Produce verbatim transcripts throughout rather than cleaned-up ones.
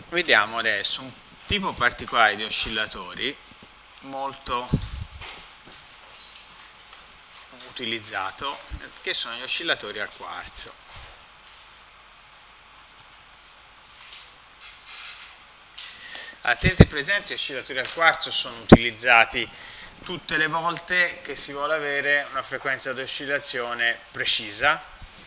vediamo adesso un tipo particolare di oscillatori molto utilizzato, che sono gli oscillatori al quarzo. Allora, tenete presente che gli oscillatori al quarzo sono utilizzati tutte le volte che si vuole avere una frequenza di oscillazione precisa,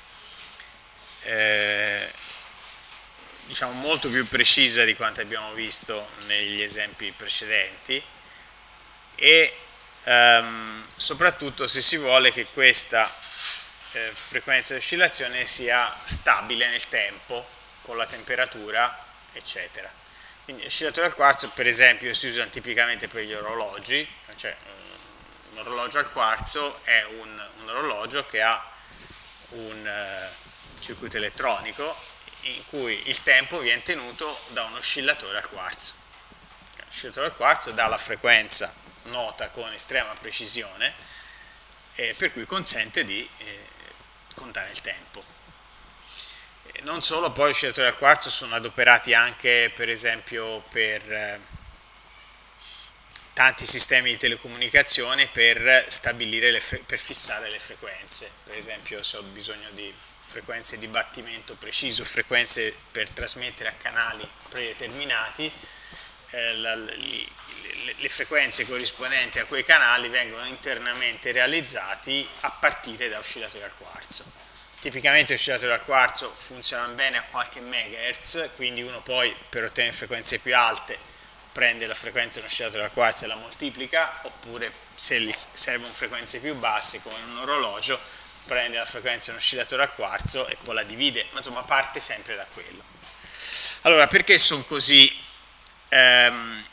eh, diciamo molto più precisa di quanto abbiamo visto negli esempi precedenti, e ehm, soprattutto se si vuole che questa eh, frequenza di oscillazione sia stabile nel tempo, con la temperatura, eccetera. Quindi oscillatori al quarzo, per esempio, si usano tipicamente per gli orologi, cioè un orologio al quarzo è un, un orologio che ha un uh, circuito elettronico in cui il tempo viene tenuto da un oscillatore al quarzo. L'oscillatore al quarzo dà la frequenza nota con estrema precisione, eh, per cui consente di eh, contare il tempo. Non solo, poi gli oscillatori al quarzo sono adoperati anche per esempio per eh, tanti sistemi di telecomunicazione per stabilire le per fissare le frequenze. Per esempio, se ho bisogno di frequenze di battimento preciso, frequenze per trasmettere a canali predeterminati, eh, la, le, le frequenze corrispondenti a quei canali vengono internamente realizzati a partire da oscillatori al quarzo. Tipicamente gli oscillatori al quarzo funzionano bene a qualche megahertz, quindi uno poi per ottenere frequenze più alte prende la frequenza di un oscillatore al quarzo e la moltiplica, oppure se gli servono frequenze più basse come un orologio prende la frequenza di un oscillatore al quarzo e poi la divide, ma insomma parte sempre da quello. Allora, perché sono così ehm,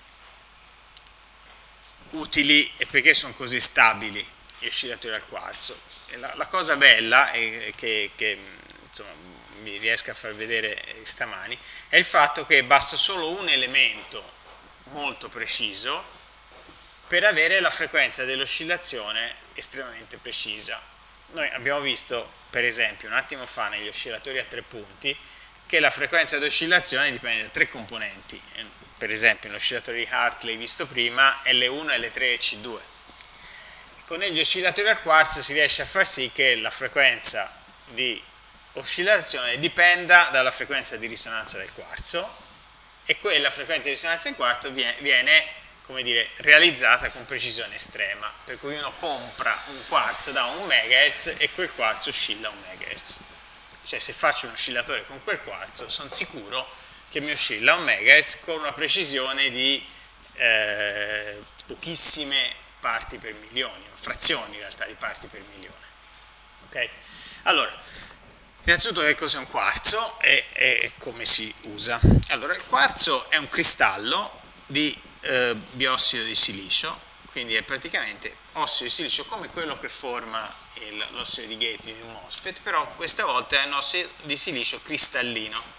utili e perché sono così stabili gli oscillatori al quarzo? La, la cosa bella è che, che insomma, vi riesco a far vedere stamani è il fatto che basta solo un elemento molto preciso per avere la frequenza dell'oscillazione estremamente precisa. Noi abbiamo visto per esempio un attimo fa negli oscillatori a tre punti che la frequenza di oscillazione dipende da tre componenti, per esempio nell'oscillatore di Hartley visto prima L uno, L tre e C due. Con gli oscillatori al quarzo si riesce a far sì che la frequenza di oscillazione dipenda dalla frequenza di risonanza del quarzo, e quella frequenza di risonanza del quarzo viene, viene come dire, realizzata con precisione estrema, per cui uno compra un quarzo da un megahertz e quel quarzo oscilla un megahertz. Cioè se faccio un oscillatore con quel quarzo sono sicuro che mi oscilla un megahertz con una precisione di eh, pochissime parti per milione, frazioni in realtà di parti per milione. Ok? Allora, innanzitutto che cos'è un quarzo e, e come si usa? Allora, il quarzo è un cristallo di eh, biossido di silicio, quindi è praticamente ossido di silicio come quello che forma l'ossido di Gate di un MOSFET, però questa volta è un ossido di silicio cristallino.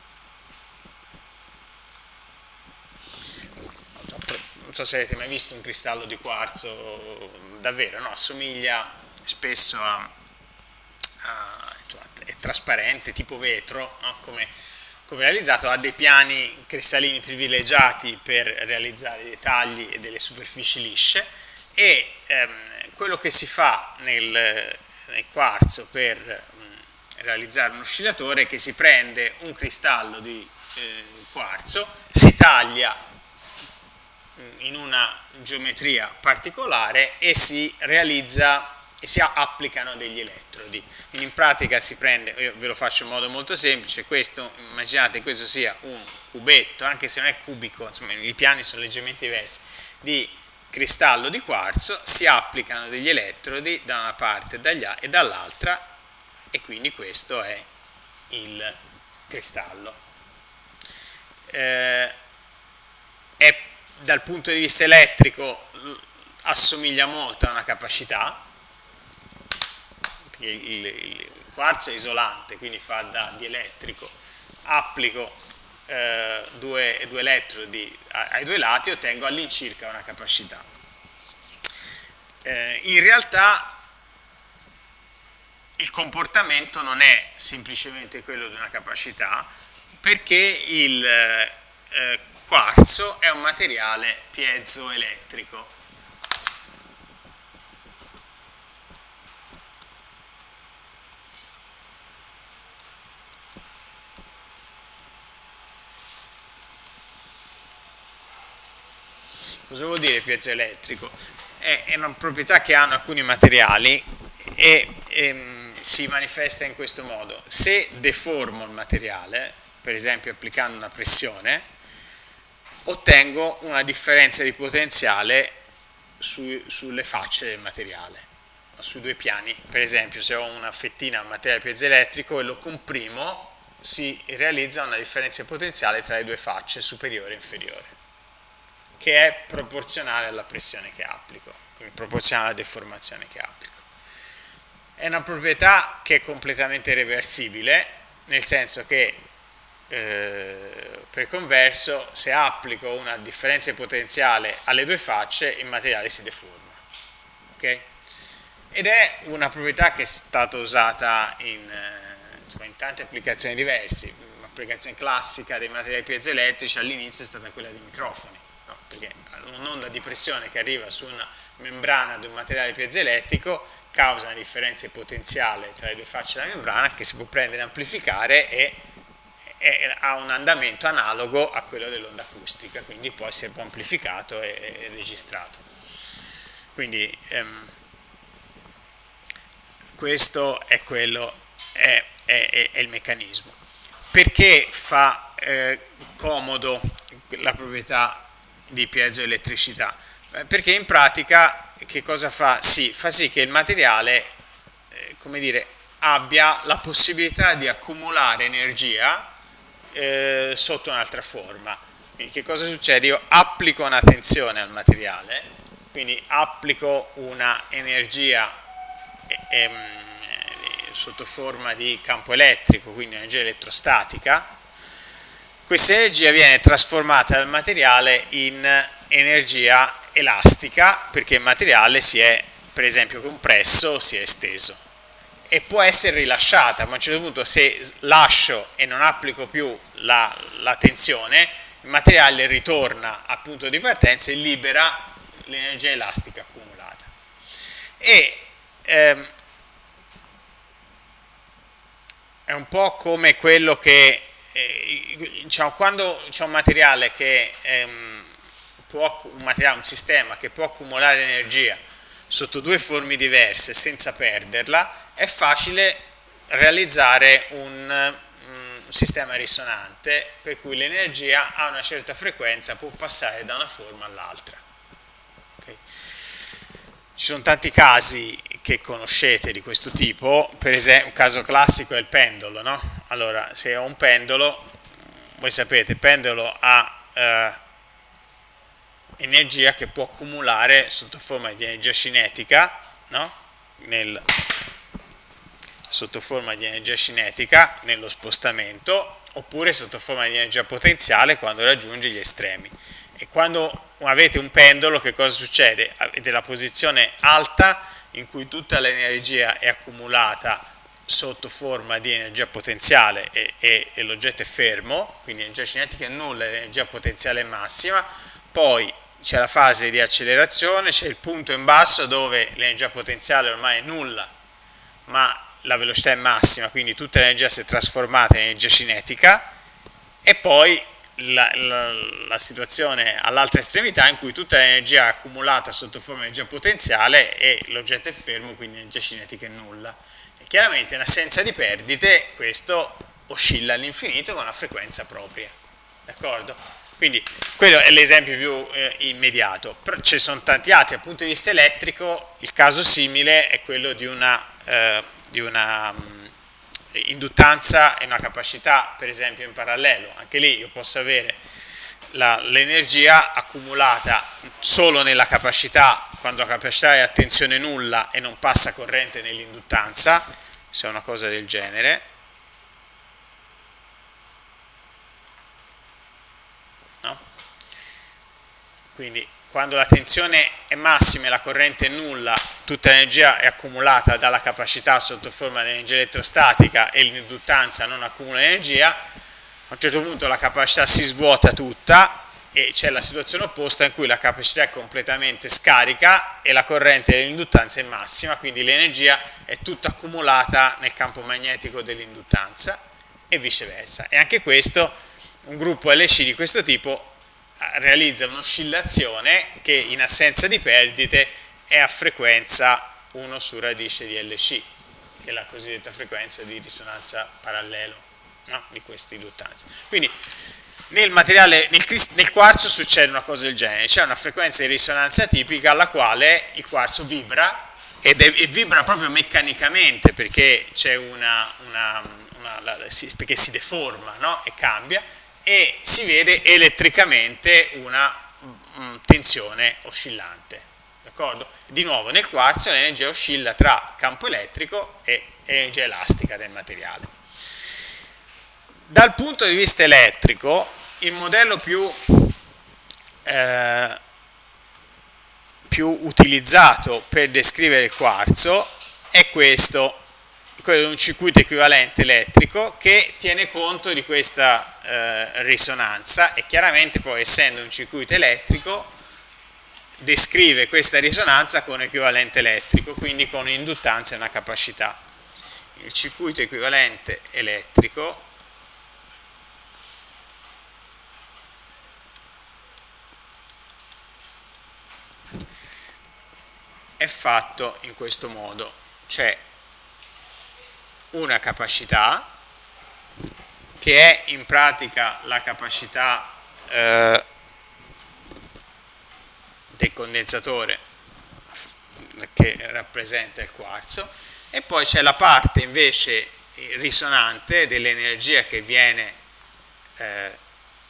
Non so se avete mai visto un cristallo di quarzo davvero, no? Assomiglia spesso a, a è trasparente, tipo vetro, no? come, come realizzato, ha dei piani cristallini privilegiati per realizzare dei tagli e delle superfici lisce, e ehm, quello che si fa nel, nel quarzo per mh, realizzare un oscillatore è che si prende un cristallo di eh, quarzo, si taglia in una geometria particolare e si realizza e si applicano degli elettrodi. Quindi in pratica si prende, io ve lo faccio in modo molto semplice, questo, immaginate questo sia un cubetto, anche se non è cubico, insomma i piani sono leggermente diversi, di cristallo di quarzo, si applicano degli elettrodi da una parte e dall'altra, e quindi questo è il cristallo. Eh, è dal punto di vista elettrico assomiglia molto a una capacità. Il, il, il quarzo è isolante, quindi fa da dielettrico, applico eh, due, due elettrodi ai due lati e ottengo all'incirca una capacità. Eh, in realtà il comportamento non è semplicemente quello di una capacità, perché il eh, quarzo è un materiale piezoelettrico. Cosa vuol dire piezoelettrico? È, è una proprietà che hanno alcuni materiali e, e si manifesta in questo modo. Se deformo il materiale, per esempio applicando una pressione, ottengo una differenza di potenziale su, sulle facce del materiale, sui due piani. Per esempio, se ho una fettina di materiale piezoelettrico e lo comprimo, si realizza una differenza di potenziale tra le due facce, superiore e inferiore, che è proporzionale alla pressione che applico, quindi proporzionale alla deformazione che applico. È una proprietà che è completamente reversibile, nel senso che eh, per converso, se applico una differenza di potenziale alle due facce, il materiale si deforma. Okay? Ed è una proprietà che è stata usata in, eh, insomma, in tante applicazioni diverse. L'applicazione classica dei materiali piezoelettrici all'inizio è stata quella dei microfoni. No, perché un'onda di pressione che arriva su una membrana di un materiale piezoelettrico causa una differenza di potenziale tra le due facce della membrana che si può prendere e amplificare e, e ha un andamento analogo a quello dell'onda acustica, quindi può essere amplificato e, e registrato. Quindi ehm, questo è quello, è, è, è il meccanismo. Perché fa eh, comodo la proprietà di piezoelettricità? Perché in pratica che cosa fa? Sì, fa sì che il materiale eh, come dire, abbia la possibilità di accumulare energia eh, sotto un'altra forma. Quindi che cosa succede? Io applico una tensione al materiale, quindi applico una energia eh, eh, sotto forma di campo elettrico, quindi energia elettrostatica. Questa energia viene trasformata dal materiale in energia elastica perché il materiale si è, per esempio, compresso o si è esteso e può essere rilasciata, ma a un certo punto se lascio e non applico più la, la tensione, il materiale ritorna al punto di partenza e libera l'energia elastica accumulata. E ehm, è un po' come quello che Eh, diciamo, quando c'è un materiale che ehm, può, un materiale, un sistema che può accumulare energia sotto due forme diverse senza perderla, è facile realizzare un, um, sistema risonante per cui l'energia a una certa frequenza può passare da una forma all'altra. Okay. Ci sono tanti casi che conoscete di questo tipo, per esempio un caso classico è il pendolo, no? Allora, se ho un pendolo, voi sapete, il pendolo ha eh, energia che può accumulare sotto forma di energia cinetica, no? Nel, sotto forma di energia cinetica nello spostamento, oppure sotto forma di energia potenziale quando raggiunge gli estremi. E quando avete un pendolo, che cosa succede? Avete la posizione alta in cui tutta l'energia è accumulata sotto forma di energia potenziale e, e, e l'oggetto è fermo, quindi energia cinetica è nulla, l'energia potenziale è massima, poi c'è la fase di accelerazione, c'è il punto in basso dove l'energia potenziale ormai è nulla, ma la velocità è massima, quindi tutta l'energia si è trasformata in energia cinetica, e poi la, la, la situazione all'altra estremità in cui tutta l'energia è accumulata sotto forma di energia potenziale e l'oggetto è fermo, quindi l'energia cinetica è nulla. Chiaramente in assenza di perdite questo oscilla all'infinito con una frequenza propria, d'accordo? Quindi quello è l'esempio più eh, immediato, però ci sono tanti altri. Dal punto di vista elettrico il caso simile è quello di una, eh, di una um, induttanza e una capacità per esempio in parallelo. Anche lì io posso avere l'energia accumulata solo nella capacità quando la capacità è a tensione nulla e non passa corrente nell'induttanza, se è una cosa del genere, no? Quindi quando la tensione è massima e la corrente è nulla, tutta l'energia è accumulata dalla capacità sotto forma di energia elettrostatica e l'induttanza non accumula energia. A un certo punto la capacità si svuota tutta e c'è la situazione opposta in cui la capacità è completamente scarica e la corrente dell'induttanza è massima, quindi l'energia è tutta accumulata nel campo magnetico dell'induttanza e viceversa. E anche questo, un gruppo L C di questo tipo realizza un'oscillazione che in assenza di perdite è a frequenza uno su radice di L C, che è la cosiddetta frequenza di risonanza parallelo, no? Di questa induttanza. Quindi nel materiale, nel, nel quarzo succede una cosa del genere, c'è una frequenza di risonanza tipica alla quale il quarzo vibra ed è, e vibra proprio meccanicamente perché c'è una, una, una la, si, perché si deforma, no? E cambia, e si vede elettricamente una um, tensione oscillante, d'accordo? Di nuovo nel quarzo l'energia oscilla tra campo elettrico e energia elastica del materiale. Dal punto di vista elettrico, il modello più, eh, più utilizzato per descrivere il quarzo è questo, quello di un circuito equivalente elettrico che tiene conto di questa eh, risonanza e chiaramente poi, essendo un circuito elettrico, descrive questa risonanza con equivalente elettrico, quindi con un'induttanza e una capacità. Il circuito equivalente elettrico è fatto in questo modo, c'è una capacità che è in pratica la capacità eh, del condensatore che rappresenta il quarzo, e poi c'è la parte invece risonante dell'energia che viene eh,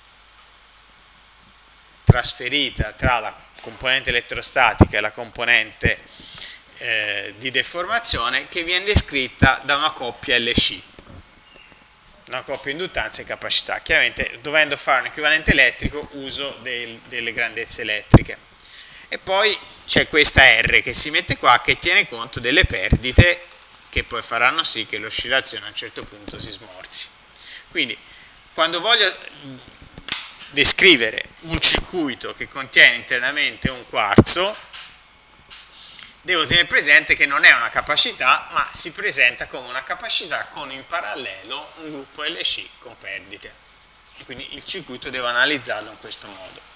trasferita tra la componente elettrostatica e la componente eh, di deformazione, che viene descritta da una coppia L C, una coppia induttanza e capacità. Chiaramente, dovendo fare un equivalente elettrico, uso del, delle grandezze elettriche. E poi c'è questa R che si mette qua, che tiene conto delle perdite che poi faranno sì che l'oscillazione a un certo punto si smorzi. Quindi, quando voglio descrivere un circuito che contiene internamente un quarzo, devo tenere presente che non è una capacità, ma si presenta come una capacità con in parallelo un gruppo L C con perdite. E quindi il circuito devo analizzarlo in questo modo.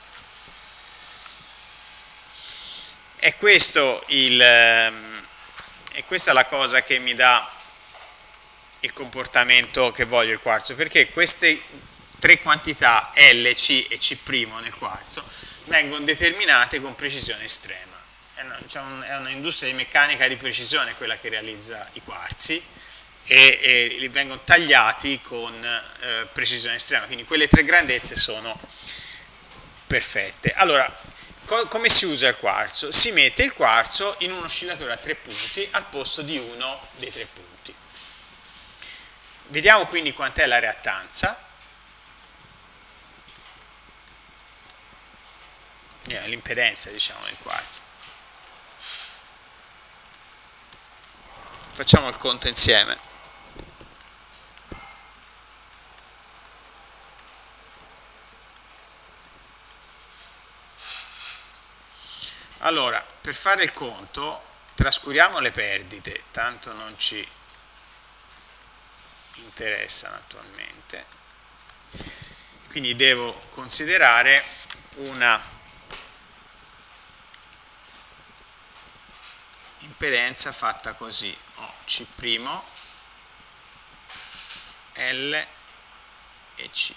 È questo il, è questa la cosa che mi dà il comportamento che voglio il quarzo, perché queste tre quantità L, C e C' nel quarzo vengono determinate con precisione estrema. È un'industria di meccanica di precisione quella che realizza i quarzi, e, e vengono tagliati con eh, precisione estrema, quindi quelle tre grandezze sono perfette. Allora, co come si usa il quarzo? Si mette il quarzo in un oscillatore a tre punti al posto di uno dei tre punti. Vediamo quindi quant'è la reattanza. L'impedenza, diciamo, del quarzo. Facciamo il conto insieme. Allora, per fare il conto, trascuriamo le perdite, tanto non ci interessano attualmente. Quindi devo considerare una impedenza fatta così: ho C', L e C.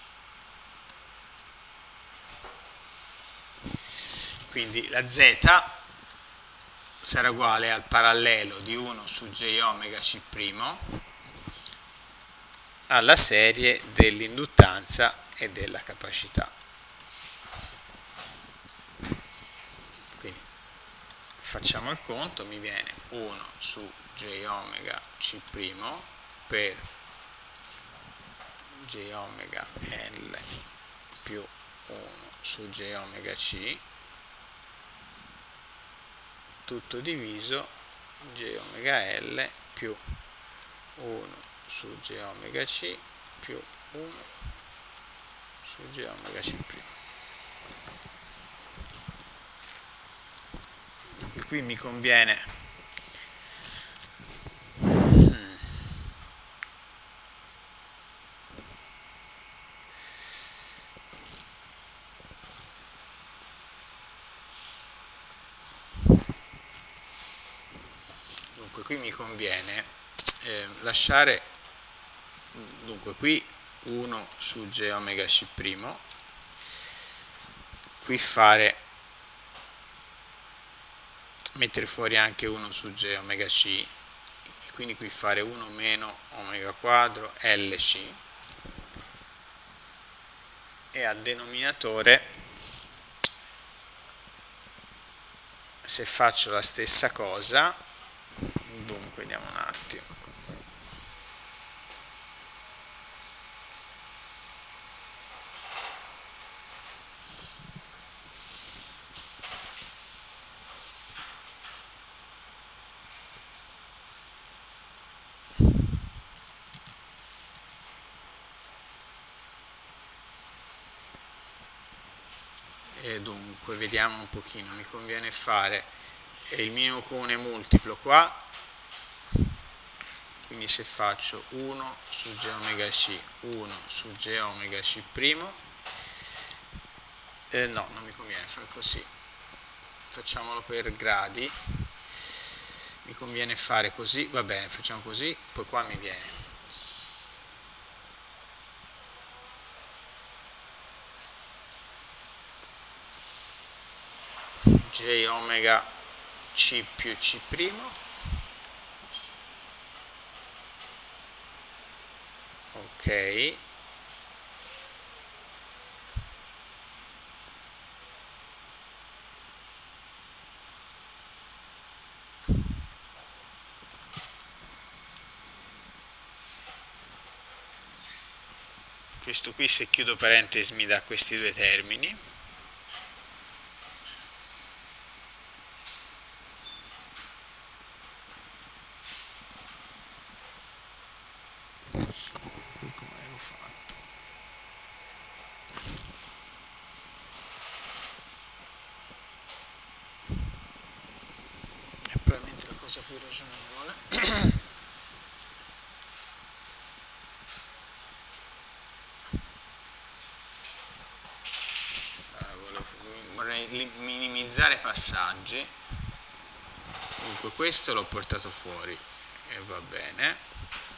Quindi la Z sarà uguale al parallelo di uno su J omega C' alla serie dell'induttanza e della capacità. Quindi facciamo il conto, mi viene uno su J omega C' per J omega L più uno su J omega C, tutto diviso J omega L più uno su J omega C più uno su G omega C'. Anche qui mi conviene dunque qui mi conviene eh, lasciare dunque qui uno su G omega C', qui fare mettere fuori anche uno su G omega C, e quindi qui fare uno meno omega quadro L C, e al denominatore, se faccio la stessa cosa, dunque vediamo un attimo, e dunque vediamo un pochino, mi conviene fare il minimo comune multiplo qua, quindi se faccio uno su G omega C, uno su G omega C', eh, no, non mi conviene fare così, facciamolo per gradi, mi conviene fare così, va bene, facciamo così, poi qua mi viene J omega C più C', ok, questo qui, se chiudo parentesi, mi dà questi due termini. Più ragionevole. Allora, vorrei minimizzare passaggi, dunque questo l'ho portato fuori e va bene.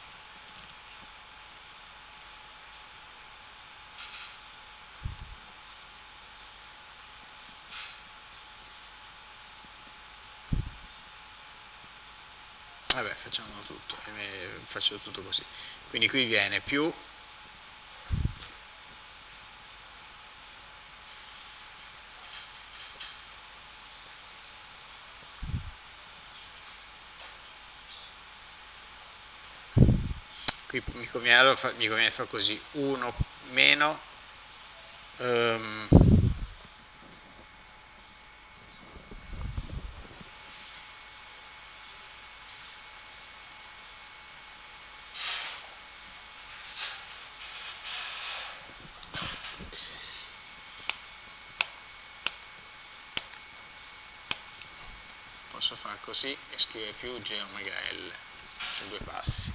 Vabbè, facciamo tutto, faccio tutto così, quindi qui viene più qui mi conviene, allora fa, mi conviene fare così, uno meno um, posso fare così e scrivere più G omega L su due passi.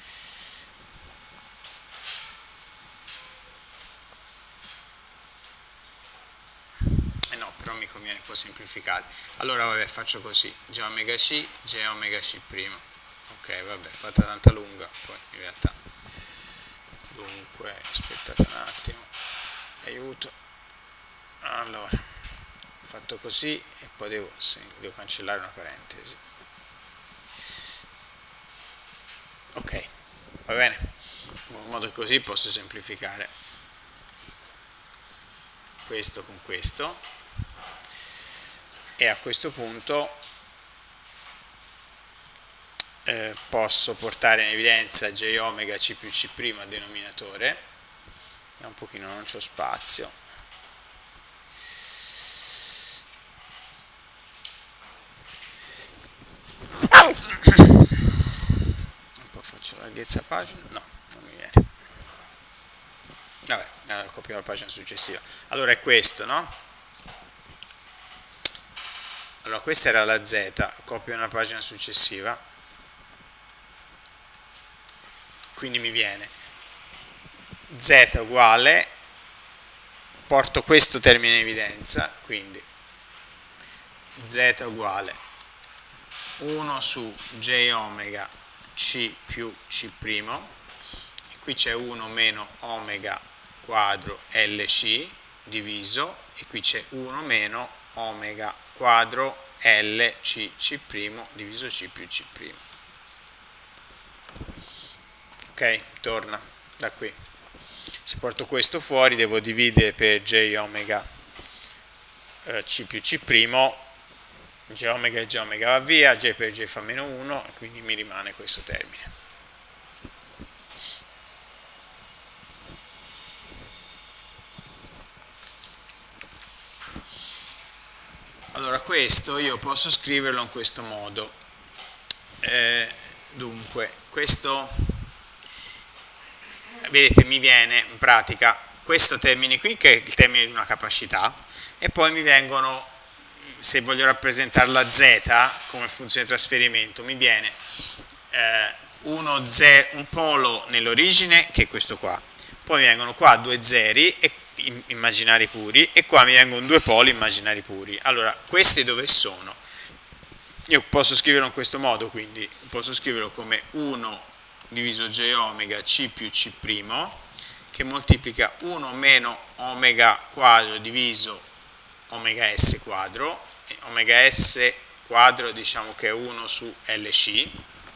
Eh no, però mi conviene un po' semplificare. Allora vabbè, faccio così, G omega C, G omega C'. Ok, vabbè, fatta tanta lunga, poi in realtà. Dunque, aspettate un attimo, aiuto. Allora, fatto così e poi devo, sì, devo cancellare una parentesi. Ok, va bene, in modo che così posso semplificare questo con questo, e a questo punto eh, posso portare in evidenza J omega C più C' a denominatore, e un pochino non c'ho spazio. Un po' faccio larghezza pagina, no, non mi viene. vabbè, allora copiamo la pagina successiva. Allora è questo, no? Allora questa era la z, copio una pagina successiva, quindi mi viene z uguale, porto questo termine in evidenza, quindi z uguale uno su j omega c più c', e qui c'è uno meno omega quadro lc diviso, e qui c'è uno meno omega quadro lc c' diviso c più c'. Ok, torna da qui. Se porto questo fuori devo dividere per j omega eh, c più c', j omega e j omega va via, j per j fa meno uno, e quindi mi rimane questo termine. Allora questo io posso scriverlo in questo modo. Eh, dunque, questo, vedete, mi viene in pratica questo termine qui, che è il termine di una capacità, e poi mi vengono, se voglio rappresentare la z come funzione di trasferimento, mi viene eh, uno z, un polo nell'origine, che è questo qua, poi mi vengono qua due zeri e immaginari puri, e qua mi vengono due poli immaginari puri. Allora, questi dove sono? Io posso scriverlo in questo modo, quindi posso scriverlo come uno diviso j omega c più c', che moltiplica uno meno omega quadro diviso omega s quadro, e omega s quadro diciamo che è uno su lc,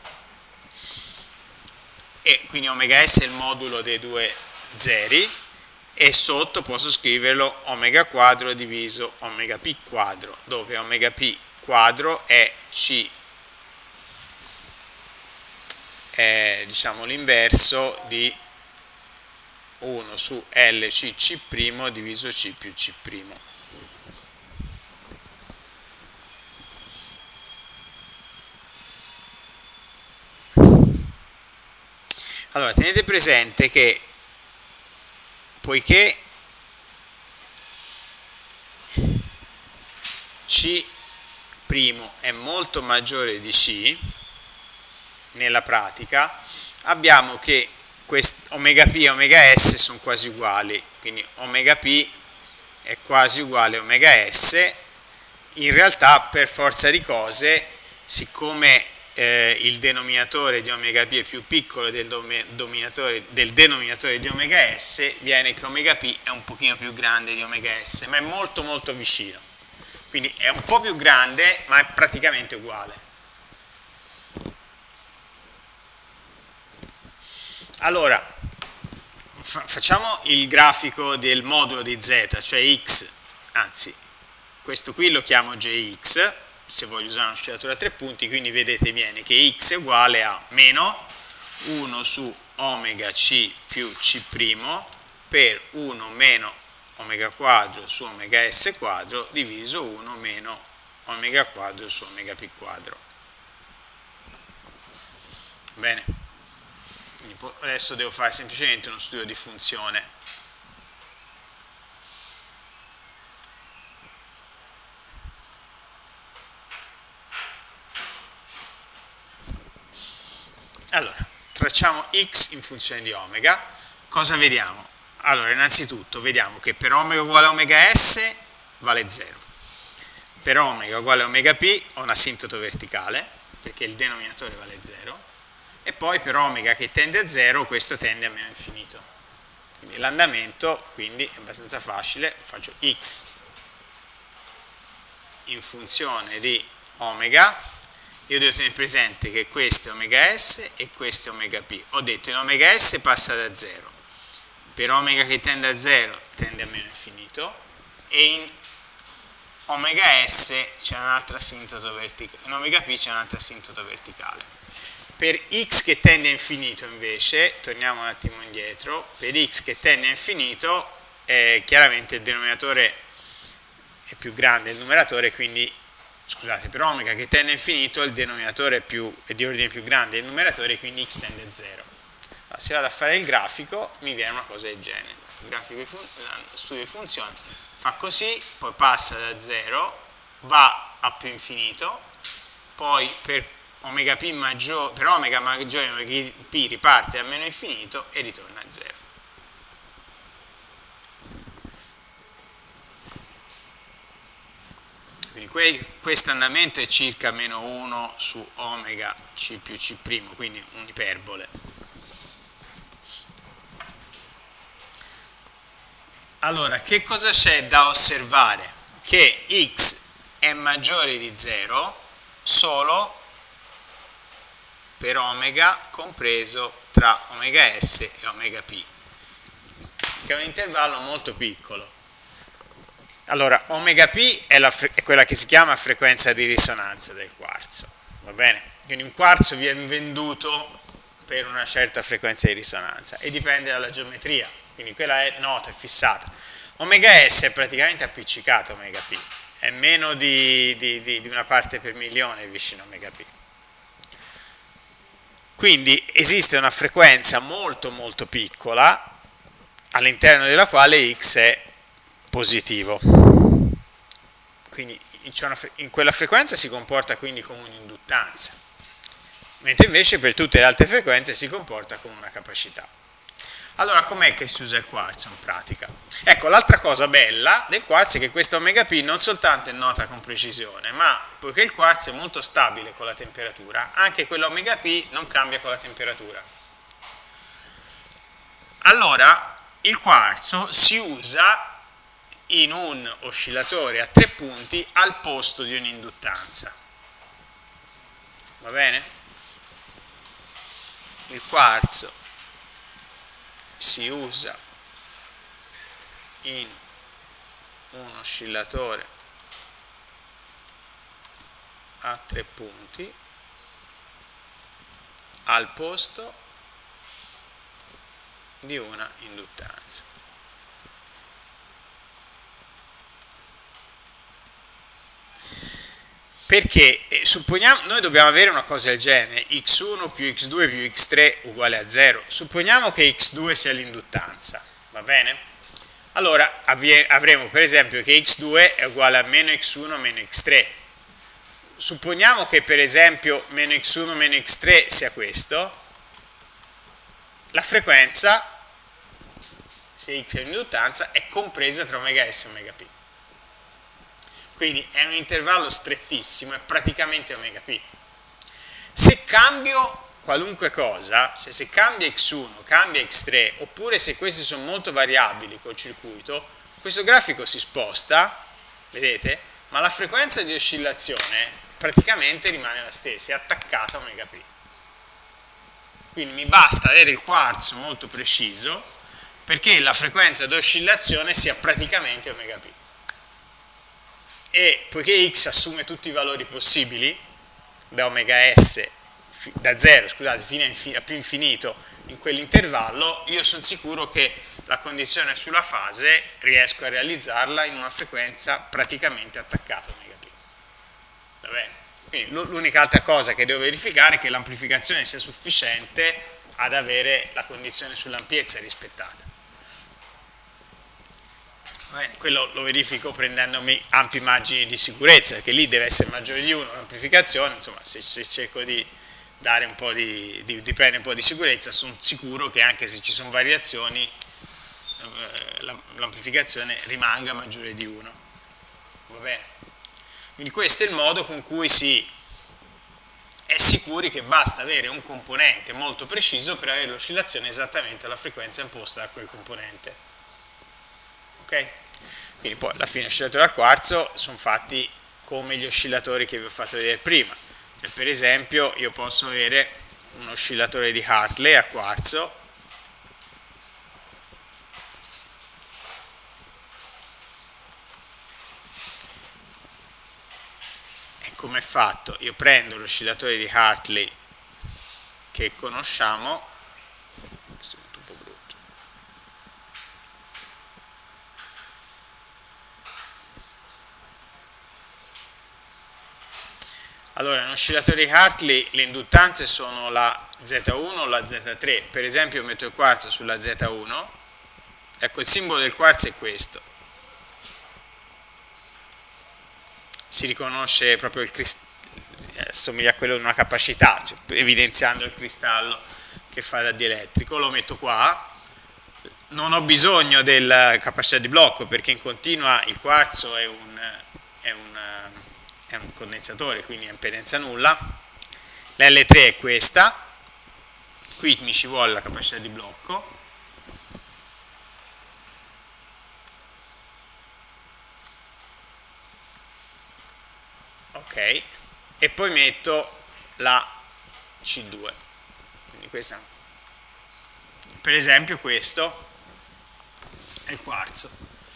e quindi omega s è il modulo dei due zeri, e sotto posso scriverlo omega quadro diviso omega p quadro, dove omega p quadro è c, è diciamo l'inverso di uno su lc c' diviso c più c'. Allora, tenete presente che poiché C' è molto maggiore di C, nella pratica abbiamo che omega p e omega s sono quasi uguali, quindi omega p è quasi uguale a omega s. In realtà, per forza di cose, siccome eh, il denominatore di omega p è più piccolo del, del denominatore di omega s, viene che omega p è un pochino più grande di omega s, ma è molto molto vicino. Quindi è un po' più grande, ma è praticamente uguale. Allora, fa facciamo il grafico del modulo di z, cioè x, anzi, questo qui lo chiamo jx, se voglio usare un'oscillatura a tre punti, quindi vedete viene che x è uguale a meno uno su omega c più c' per uno meno omega quadro su omega s quadro diviso uno meno omega quadro su omega p quadro. Bene, quindi adesso devo fare semplicemente uno studio di funzione. Allora, tracciamo x in funzione di omega. Cosa vediamo? Allora, innanzitutto vediamo che per omega uguale a omega s vale zero. Per omega uguale a omega p ho un asintoto verticale, perché il denominatore vale zero. E poi per omega che tende a zero, questo tende a meno infinito. Quindi l'andamento, quindi, è abbastanza facile. Faccio x in funzione di omega. Io devo tenere presente che questo è omega s e questo è omega p. Ho detto in omega s passa da zero. Per omega che tende a zero tende a meno infinito, e in omega s c'è un'altra asintoto verticale, in omega p c'è un'altra asintoto verticale. Per x che tende a infinito invece, torniamo un attimo indietro, per x che tende a infinito eh, chiaramente il denominatore è più grande del numeratore, quindi scusate, per omega che tende a infinito il denominatore è, più, è di ordine più grande del numeratore, quindi x tende a zero. Allora, se vado a fare il grafico mi viene una cosa del genere. il grafico di studio di funzione, fa così, poi passa da zero, va a più infinito, poi per omega p maggiore, per omega maggiore di omega p riparte a meno infinito e ritorna a zero. Quindi questo andamento è circa meno uno su omega c più c', quindi un'iperbole. Allora, che cosa c'è da osservare? Che x è maggiore di zero solo per omega compreso tra omega s e omega p, che è un intervallo molto piccolo. Allora, omega p è, la, è quella che si chiama frequenza di risonanza del quarzo, va bene? Quindi un quarzo viene venduto per una certa frequenza di risonanza e dipende dalla geometria, quindi quella è nota, è fissata. Omega s è praticamente appiccicata a omega p, è meno di, di, di, di una parte per milione vicino a omega p. Quindi esiste una frequenza molto molto piccola all'interno della quale x è positivo. Quindi in quella frequenza si comporta quindi come un'induttanza, mentre invece per tutte le altre frequenze si comporta come una capacità. Allora com'è che si usa il quarzo in pratica? Ecco, l'altra cosa bella del quarzo è che questa omega p non soltanto è nota con precisione, ma poiché il quarzo è molto stabile con la temperatura, anche quella omega p non cambia con la temperatura. Allora il quarzo si usa in un oscillatore a tre punti al posto di un'induttanza. Va bene? Il quarzo si usa in un oscillatore a tre punti al posto di una induttanza. Perché eh, supponiamo, noi dobbiamo avere una cosa del genere, x uno più x due più x tre uguale a zero. Supponiamo che x due sia l'induttanza, va bene? Allora avremo per esempio che x due è uguale a meno x uno meno x tre. Supponiamo che per esempio meno x uno meno x tre sia questo. La frequenza, se x è l'induttanza, è compresa tra omega s e omega p. Quindi è un intervallo strettissimo, è praticamente omega p. Se cambio qualunque cosa, cioè se cambia x uno, cambia x tre, oppure se questi sono molto variabili col circuito, questo grafico si sposta, vedete? Ma la frequenza di oscillazione praticamente rimane la stessa, è attaccata a omega p. Quindi mi basta avere il quarzo molto preciso perché la frequenza di oscillazione sia praticamente omega p. E poiché x assume tutti i valori possibili, da omega s, da zero, scusate, fino a più infinito in quell'intervallo, io sono sicuro che la condizione sulla fase riesco a realizzarla in una frequenza praticamente attaccata a omega p. Va bene? Quindi l'unica altra cosa che devo verificare è che l'amplificazione sia sufficiente ad avere la condizione sull'ampiezza rispettata. Bene, quello lo verifico prendendomi ampi margini di sicurezza, perché lì deve essere maggiore di uno l'amplificazione, insomma se, se cerco di dare un po' di, di, di prendere un po' di sicurezza, sono sicuro che anche se ci sono variazioni eh, l'amplificazione rimanga maggiore di uno. Va bene? Quindi questo è il modo con cui si è sicuri che basta avere un componente molto preciso per avere l'oscillazione esattamente alla frequenza imposta da quel componente. Ok? Quindi poi alla fine gli oscillatori al quarzo sono fatti come gli oscillatori che vi ho fatto vedere prima. Cioè, per esempio io posso avere un oscillatore di Hartley a quarzo e come è fatto? Io prendo l'oscillatore di Hartley che conosciamo, allora, in oscillatori di Hartley le induttanze sono la Z uno o la Z tre. Per esempio metto il quarzo sulla Z uno, ecco, il simbolo del quarzo è questo, si riconosce proprio il cristallo, assomiglia a quello di una capacità, cioè, evidenziando il cristallo che fa da dielettrico. Lo metto qua, non ho bisogno della capacità di blocco perché in continua il quarzo è un, è un, è un condensatore, quindi è impedenza nulla. L'L tre è questa, qui mi ci vuole la capacità di blocco. Ok, e poi metto la C due, quindi questa, per esempio questo è il quarzo.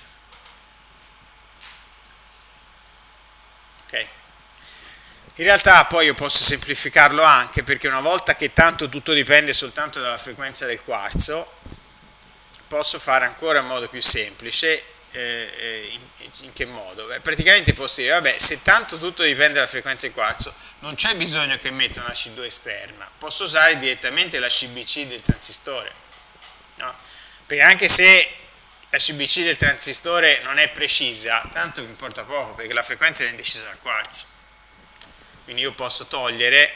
Ok, in realtà poi io posso semplificarlo anche, perché una volta che tanto tutto dipende soltanto dalla frequenza del quarzo, posso fare ancora in modo più semplice. Eh, in, in che modo? Beh, praticamente posso dire, vabbè, se tanto tutto dipende dalla frequenza del quarzo, non c'è bisogno che metta una C due esterna, posso usare direttamente la C B C del transistore, no? Perché anche se la C B C del transistore non è precisa, tanto mi importa poco, perché la frequenza è decisa dal quarzo, quindi io posso togliere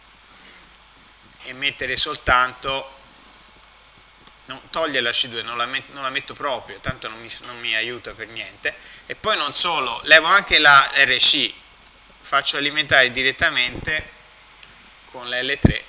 e mettere soltanto, non, togliere la C due, non la, met, non la metto proprio, tanto non mi, non mi aiuta per niente. E poi non solo, levo anche la R C, faccio alimentare direttamente con la L tre.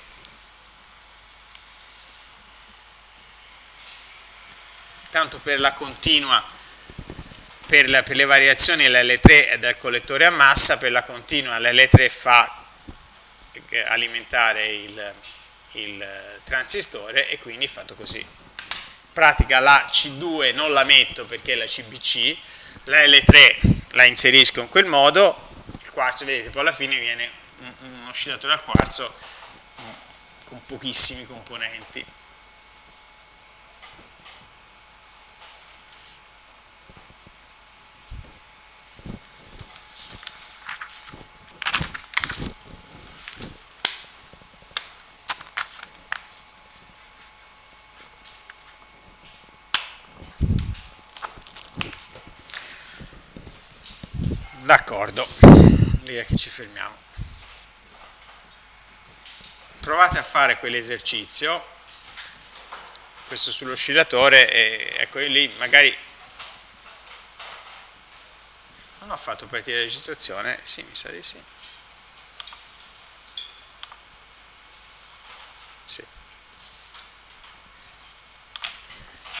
Tanto per la continua, per, la, per le variazioni la L tre è dal collettore a massa, per la continua la L tre fa alimentare il, il transistore e quindi fatto così. In pratica la C due non la metto perché è la C B C, la L tre la inserisco in quel modo, il quarzo, vedete, poi alla fine viene un, un oscillatore al quarzo con pochissimi componenti. D'accordo, direi che ci fermiamo. Provate a fare quell'esercizio, questo sull'oscillatore, e ecco lì magari non ho fatto partire la registrazione, sì, mi sa di sì. Sì.